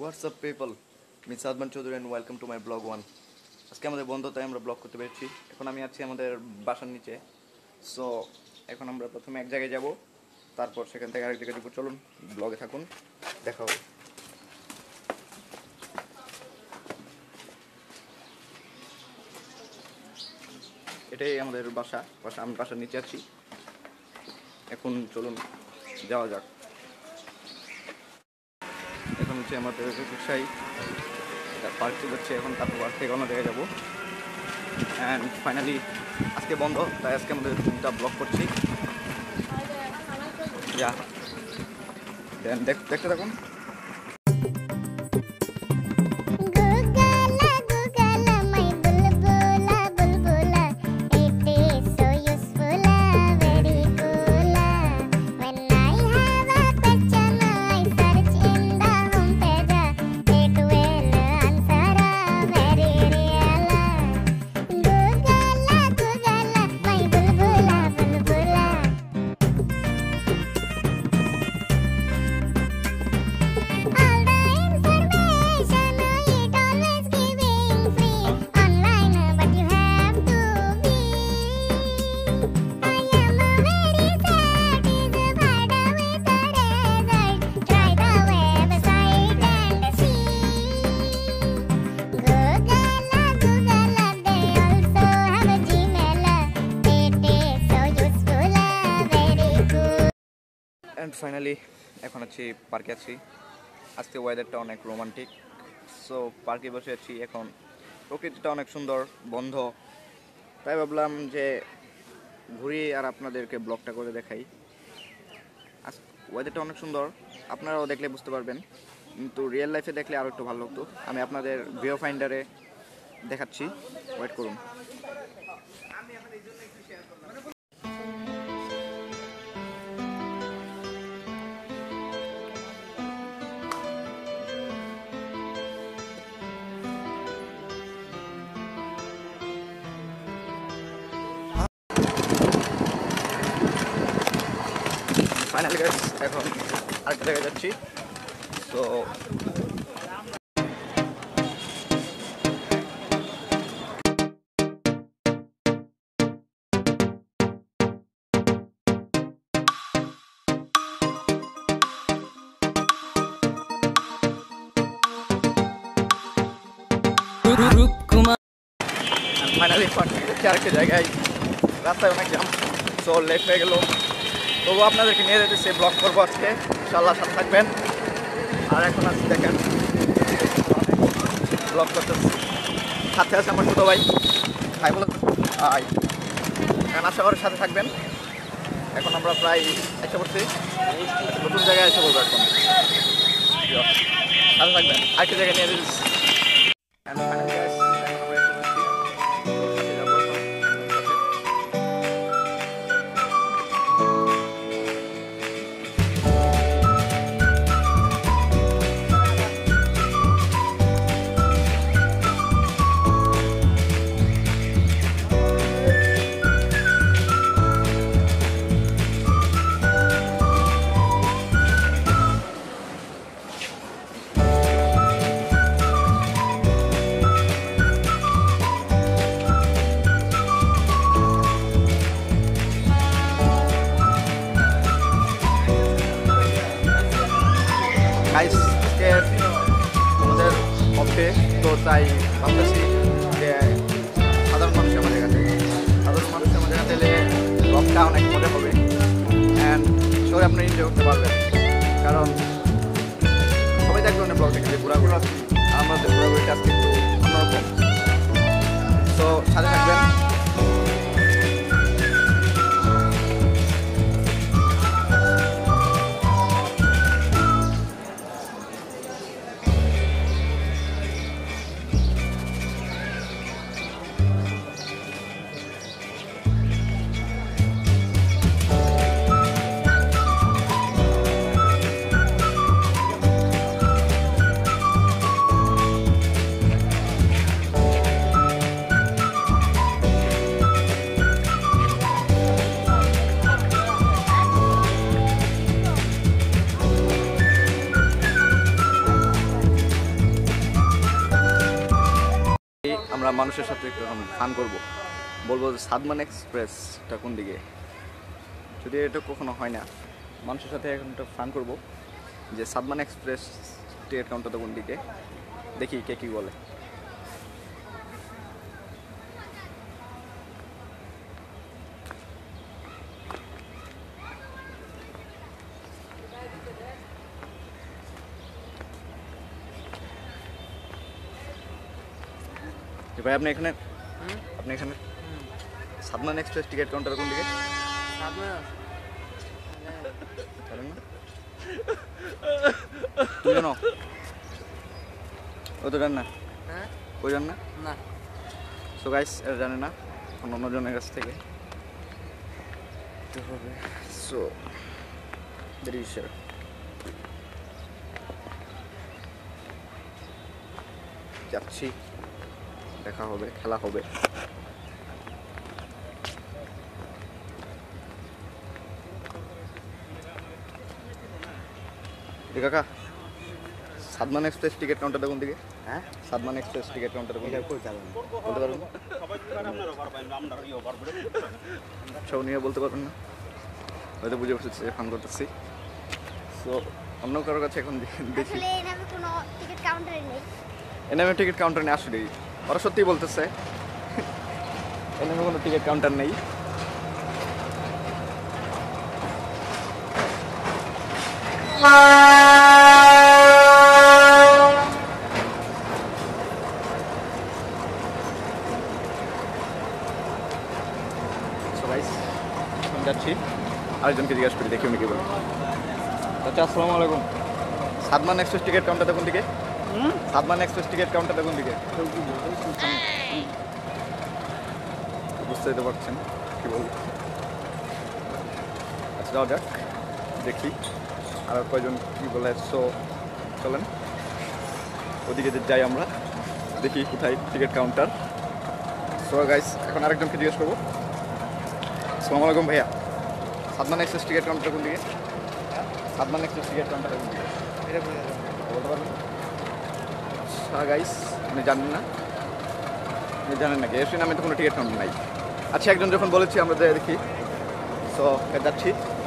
What's up people? আমি সাদ মান Chowdhury and welcome to my blog 1. আজকে আমাদের বন্ধ তাই আমরা ব্লগ করতে পেরেছি। এখন আমি আছি আমাদের বাসার নিচে। সো এখন আমরা প্রথমে এক জায়গায় যাব, তারপর সেখান থেকে আরেক জায়গায় যাব। চলুন ব্লগে থাকুন, দেখা হবে। এটাই আমাদের আমি বাসার নিচে আছি। এখন চলুন যাওয়া যাক। এখন হচ্ছে আমাদের রিক্সায় পার্কে যাচ্ছে, এখন তারপর পার্ক থেকে অন্য জায়গায় যাবো। অ্যান্ড ফাইনালি আজকে বন্ধ, তাই আজকে আমাদের রুমটা ব্লক করছি। যা দেন দেখতে থাকুন। অ্যান্ড ফাইনালি এখন আছি পার্কে আছি। আজকে ওয়েদারটা অনেক রোমান্টিক। সো পার্কে বসে আছি, এখন প্রকৃতিটা অনেক সুন্দর, বন্ধ, তাই ভাবলাম যে ঘুরি আর আপনাদেরকে ব্লগটা করে দেখাই। আজ ওয়েদারটা অনেক সুন্দর, আপনারাও দেখলে বুঝতে পারবেন, কিন্তু রিয়েল লাইফে দেখলে আরও একটু ভালো হতো। আমি আপনাদের ভিও ফাইন্ডারে দেখাচ্ছি, ওয়েট করুন। ফাইনালি গাইস এখন আরেকটা জায়গায় যাচ্ছি। তো ফাইনালি আরেকটা জায়গায়, রাস্তায় অনেক জ্যাম, সো লেট হয়ে গেল। তবু আপনাদেরকে নিয়ে যেতেছি, ব্লগ করবো আজকে, ইনশাআল্লাহ সাথে থাকবেন। আর এখন আজকে দেখেন ব্লগ করতেছি, সাথে আছে আমার ছোটো ভাই বলো এখন আশা করি সাথে থাকবেন। এখন আমরা প্রায় এসে পড়ছি, নতুন জায়গায় এসে পড়বো। এখন সাথে থাকবেন, আরেকটা জায়গায় নিয়ে যেতেছি। আজকে আমাদের অফে, তো তাই ভাবতেছি যে সাধারণ মানুষের আমাদের কাছে এলে ব্লগটা অনেক মজা হবে অ্যান্ড সবাই আপনি এনজয় করতে পারবেন। কারণ সবাই দেখবেন ব্লগ দেখে ঘোরাঘুরা, আমাদের ঘোরাঘুরিটা আজকে একটু অন্যরকম। তো সাথে থাকবেন। আমরা মানুষের সাথে একটু ফান করব, বলবো যে সাদ মান এক্সপ্রেসটা কোন দিকে। যদি এটা কখনো হয় না, মানুষের সাথে এখন একটা ফান করব যে সাদ মান এক্সপ্রেস টিকিট কাউন্টারটা কোন দিকে, দেখি কে কী বলে। ভাই আপনি এখানে সাদ মান এক্সপ্রেস টিকিট কাউন্টার কোন দিকে? তুই জানো? ও তো জান না? ওই জান না? সো গাইস এটা জানে না, অন্যজনের কাছ থেকে হবে। সো যাচ্ছি, দেখা হবে, খেলা হবে। কাকা সাদ মান এক্সপ্রেস টিকিট কাউন্টারটা কোন দিকে? হ্যাঁ, সাদ মান এক্সপ্রেস টিকিট কাউন্টারটা কোন দিকে বলতে পারবেন? সব নিয়ে বলতে পারবেন না, হয়তো বুঝে বসেছে ফান করতেছি। সো অন্য কারোর কাছে এখন দেখি। এনামে টিকিট কাউন্টার নেই, আসলেই ওরা সত্যিই বলতেছে এনামে কোনো টিকিট কাউন্টার নেই। যাচ্ছি, আরেকজনকে জিজ্ঞাসা করি, দেখি উনি কি বলেন। আচ্ছা, আসসালামু আলাইকুম। সাদ মান এক্সপ্রেস টিকিট কাউন্টারটা কোন দিকে? সাদ মান এক্সপ্রেস টিকিট কাউন্টারটা কোন দিকে? বুঝতেই তো পারছেন কি বলবো। আচ্ছা যাওয়া যাক, দেখি আর কয়জন কি বলে। সো চলেন ওদিকে যাই আমরা, দেখি কোথায় টিকিট কাউন্টার। সো গাইস এখন আরেকজনকে জিজ্ঞেস করবো। আসসালামু আলাইকুম ভাইয়া, সাদ মান এক্সপ্রেস টিকিট কাউন্টার কোন দিকে? সাদ মান এক্সপ্রেস টিকিট কাউন্টার কোন দিকে বলতে পারবেন? আচ্ছা গাইস আপনি জানেন না? আপনি জানেন নাকি? এসে নামে তো কোনো টিকিট কাউন্টার নাই। আচ্ছা একজন যখন বলেছি আমরা যাই দেখি। সো যাচ্ছি,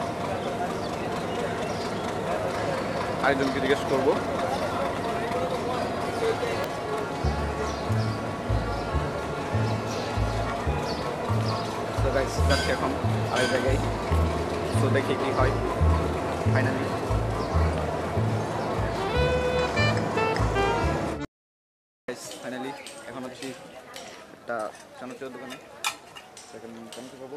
আরেকজনকে জিজ্ঞেস করবো। যাচ্ছি এখন আরেক জায়গায়। তো দেখি কি হয় ফাইনালি। ফাইনালি এখন হচ্ছি একটা চানাচুরের দোকানে, সেখানে চানাচুর পাবো।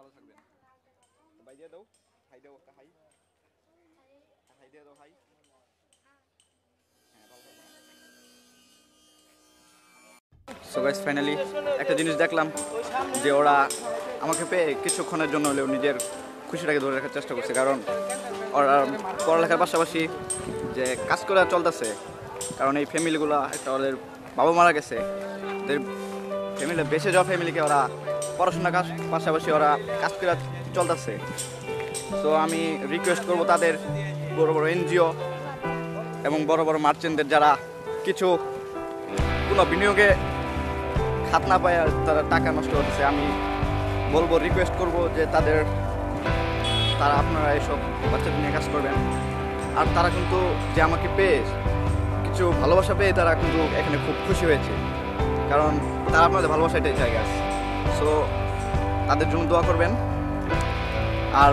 ভালো থাকবেন। ভাই দিয়ে দাও, হাই দাও, একটা হাই, হাই দিয়ে দাও, হাই। হ্যাঁ, ভালো থাকবেন। সো গাইস, ফাইনালি একটা জিনিস দেখলাম যে ওরা আমাকে পেয়ে কিছুক্ষণের জন্য হলেও নিজের খুশিটাকে ধরে রাখার চেষ্টা করছে, কারণ ওরা পড়ালেখার পাশাপাশি যে কাজ করে চলতেছে, কারণ এই ফ্যামিলিগুলো একটা ওদের বাবা মারা গেছে, ওদের ফ্যামিলি বেঁচে যাওয়া ফ্যামিলিকে ওরা পড়াশোনার পাশাপাশি ওরা কাজ করে চলতেছে। সো আমি রিকোয়েস্ট করবো তাদের বড় বড় এনজিও এবং বড় বড় মার্চেন্টদের যারা কিছু কোনো বিনিয়োগে খাত না পায় আর তারা টাকা নষ্ট করতেছে, আমি বলবো, রিকোয়েস্ট করব যে তারা আপনারা এইসব বাচ্চাদের নিয়ে কাজ করবেন। আর তারা কিন্তু যে আমাকে পেয়ে কিছু ভালোবাসা পেয়ে তারা কিন্তু এখানে খুব খুশি হয়েছে, কারণ তারা আপনাদের ভালোবাসাটাই চাই গাছ। সো তাদের জন্য দোয়া করবেন। আর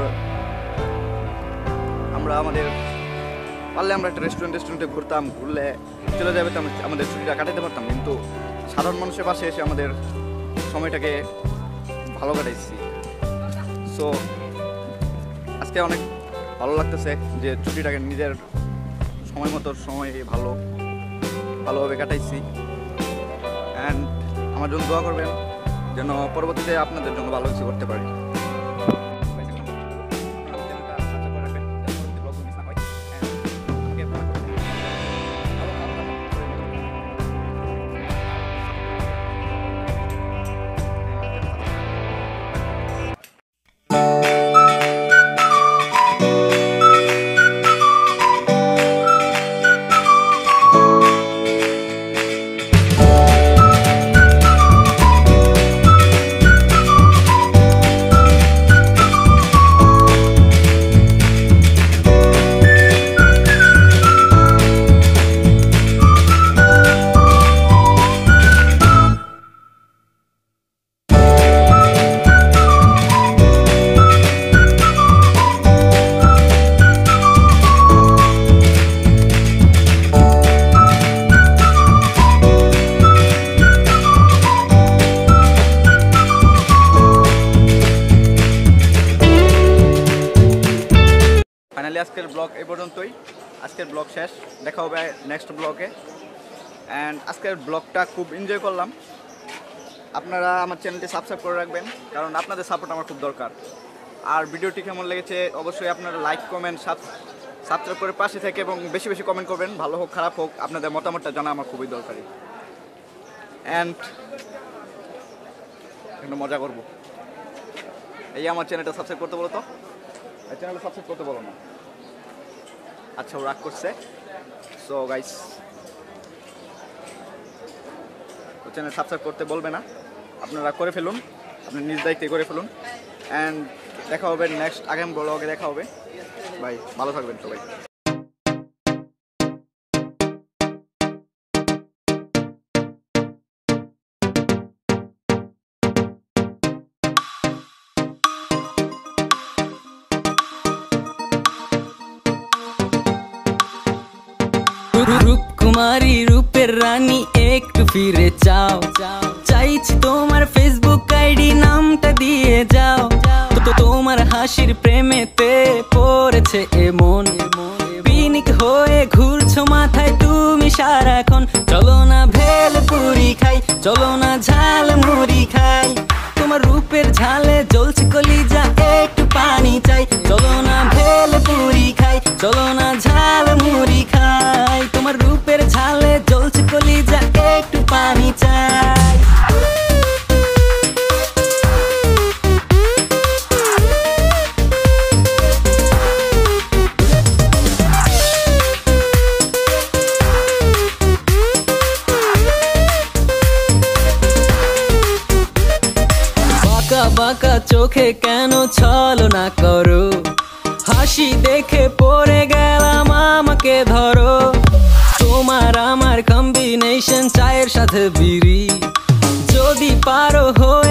আমরা পারলে আমরা একটা রেস্টুরেন্টে ঘুরতাম, ঘুরলে চলে যাবে তো আমাদের ছুটিটা কাটাতে পারতাম, কিন্তু সাধারণ মানুষের পাশে এসে আমাদের সময়টাকে ভালো কাটাইছি। সো আজকে অনেক ভালো লাগতেছে যে ছুটিটাকে নিজের সময় মতো ভালোভাবে কাটাইছি। অ্যান্ড আমার জন্য দোয়া করবেন যেন পরবর্তীতে আপনাদের জন্য ভালো কিছু করতে পারি। ফাইনালি আজকের ব্লগ এই পর্যন্তই। আজকের ব্লগ শেষ, দেখা হবে নেক্সট ব্লগে। অ্যান্ড আজকের ব্লগটা খুব এনজয় করলাম। আপনারা আমার চ্যানেলটি সাবস্ক্রাইব করে রাখবেন, কারণ আপনাদের সাপোর্ট আমার খুব দরকার। আর ভিডিওটি কেমন লেগেছে অবশ্যই আপনারা লাইক, কমেন্ট, সাবস্ক্রাইব করে পাশে থেকে এবং বেশি বেশি কমেন্ট করবেন, ভালো হোক খারাপ হোক, আপনাদের মতামতটা জানা আমার খুবই দরকারি। অ্যান্ড একটু মজা করবো। এই আমার চ্যানেলটা সাবস্ক্রাইব করতে বলো তো, চ্যানেলটা সাবস্ক্রাইব করতে বলো না। আচ্ছা, ও রাগ করছে। সো গাইস, ও চ্যানেল সাবস্ক্রাইব করতে বলবে না, আপনারা করে ফেলুন, আপনি নিজ দায়িত্বে করে ফেলুন। অ্যান্ড দেখা হবে নেক্সট আগামী ব্লগে, দেখা হবে। ভাই ভালো থাকবেন সবাই। রূপকুমারী রূপের রানী একটু ফিরে চাও, চাইছি তোমার ফেসবুক আইডি নামটা দিয়ে যাও। তো তোমার হাসির প্রেমেতে পড়েছে এমন, পিনিক হয়ে ঘুরছো মাথায় তুমি সারাক্ষণ। চলো না ভেলপুরি খাই, চলো না ঝাল মুড়ি খাই, তোমার রূপের ঝালে জ্বলছে কলিজা একটু পানি চাই। চলো না ভেলপুরি খাই, চলো না ঝাল মুড়ি খাই, তোমার রূপের ঝালে জ্বলছে কলিজা একটু পানি চাই। বাঁকা বাঁকা চোখে কেন ছলনা করো, হাসি দেখে পড়ে গেলাম আমাকে ধরো। তোমার আমার কম্বিনেশন চায়ের সাথে বিড়ি, যদি পারো হয়ে